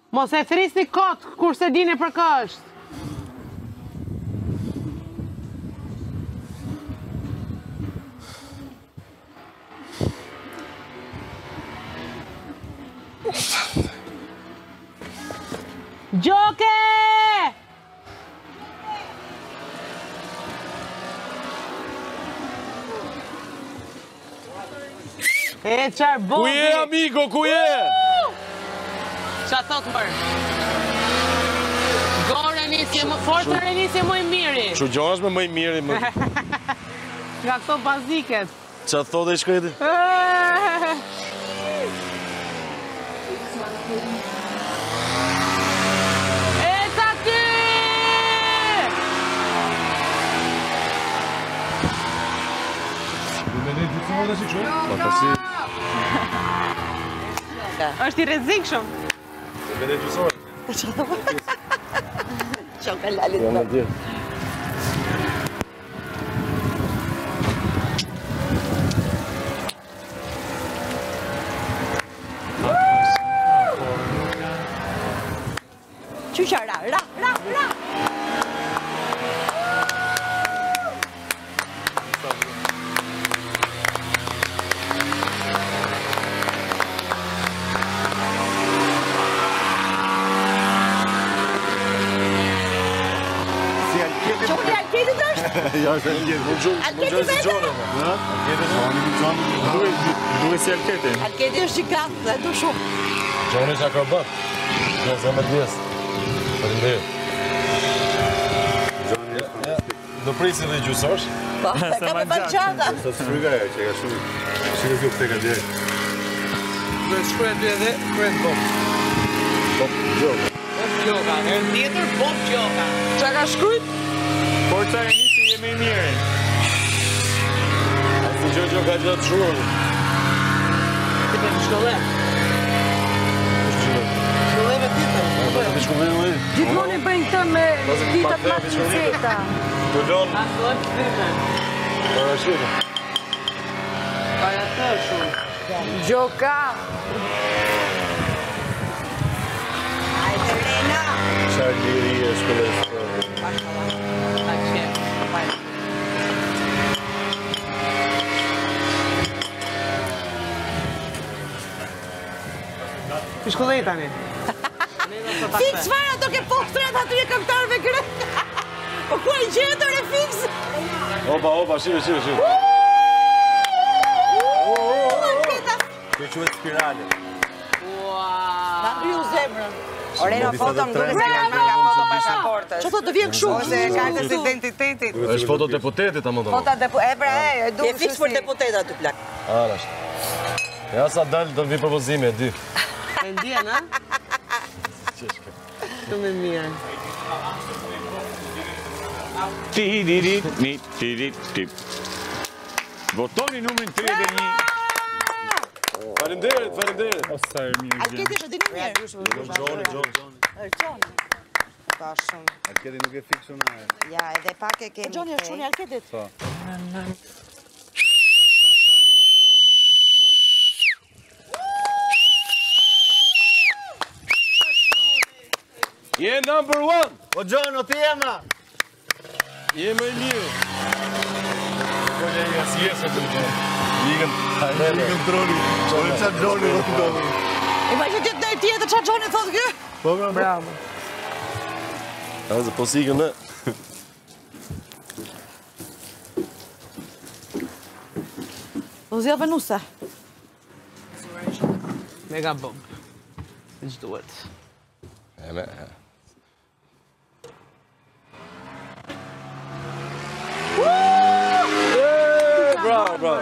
Mos e thrisni kot, kurse dini për kë është. Gjoke! E qarë bobi! Ku je, amigo, ku je? Qa thot mërë? Gore nisi, fortër e nisi më i miri. Shu gjonë është me më i miri. Nga këto baziket. Qa thot e i shkreti? E ta ty! Është i rrezikshëm. Vede gjusore. Qoka lalit Jo, me dje. Qyqa ra. Qoni Alketit është? Ja, është Alketit. Më gjumë si Gjone. Duhe si Alketit. Alketi është gjikat dhe du shumë. Gjone është akrobat. Në zemë djes. Falimderit. Do prisi dhe gjusosh? Po, ka me banqata. Sot shfryga e që ka shumë. Shikë t'ju këte ka djerë. Në shkruja dy edhe, shkruja të Bob. Bob Gjoka. Bob Gjoka, herë tjetër Bob Gjoka. Qa ka shkrujt? Forca e nisi jemi i mirë. A si Gjoka ka gjatë shurën. Ti për të shkollem. Shkollem e titër. Gjithmoni bëjnë këtë me ditat ma të njëseta. Përdon. A sot të titër. Parashirë. Para të shumë. Gjoka. Ajde, Rena. Qarë liri e shkollës. A qe. Ti shkollej tani. Fix fara ato ke postrat aty e këngëtarëve grek. Po ku e gjetër e fix? Opa, shime. Kjo quhet spirale. Na rriu zemrën. Oreno foto më duke se kanë nga foto pasaportës. Që thot të vjen kështu? Ose kartës identitetit. Është foto deputetit, a më do? Fota e du Je fix për deputet aty plak. Arasht. Ja sa dalë do vi propozime, e dy. E ndjen, a? Të me mirë. Votoni numrin 31. Faleminderit. Alketi është dini mirë. Gjoni. Gjoni. Po shumë. Alketi nuk e fiksu na e. Ja, edhe pak e kemi. Gjoni është çuni Alketit. Po. Je number one. O Gjono, ti jema! Je më i mirë. Po që nga si jesë të Gjono. Ligën troni. Po e qa Gjoni do të domi. Ima që tjetë në tjetë qa Gjoni thotë kë? Po, Bravo. Azë, po sigën ne. Po zja Venusa. Mega bomb. Që duhet. Bravo.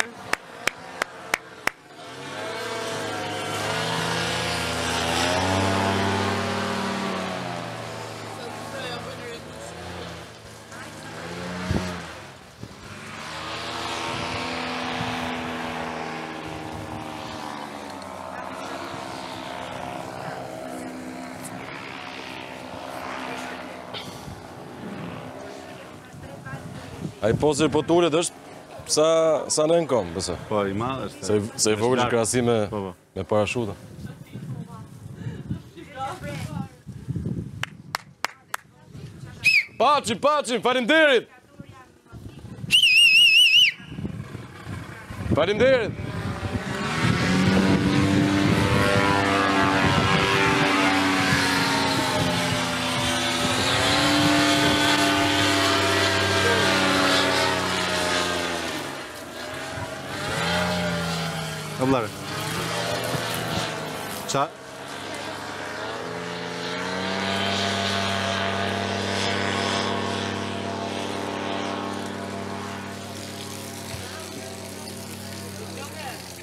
A I posër po tullet është sa në në kom, pëse? Po, i madhë është. Se i vogël që krasi me parashuta. Paçi, faleminderit. Faleminderit. Vamos lá. Çay.